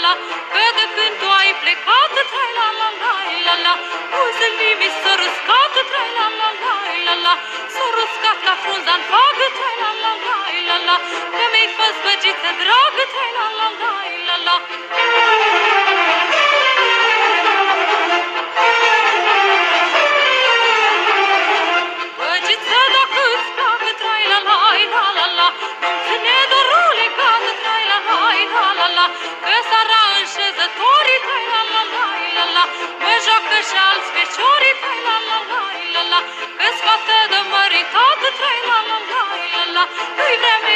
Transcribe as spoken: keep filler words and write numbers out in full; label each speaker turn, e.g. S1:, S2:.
S1: la, că de când tu ai plecat, trai la la la la la, buzele mi s-au ruscat, trai la la la la la, s-au ruscat ca frunza în fagă, trai la la la la la, că mi-ai fost băgiță dragă, trai la la la la la. Băgiță, dacă-ți placă, trai la la la la la, nu-mi ține dorul legat, trai la la la la la, că seara înșezătorii, trai la la la la la, mă joacă și alți feciorii, trai la la la la la, că-s fată de măritat, trai la la la la la, nu-i vreme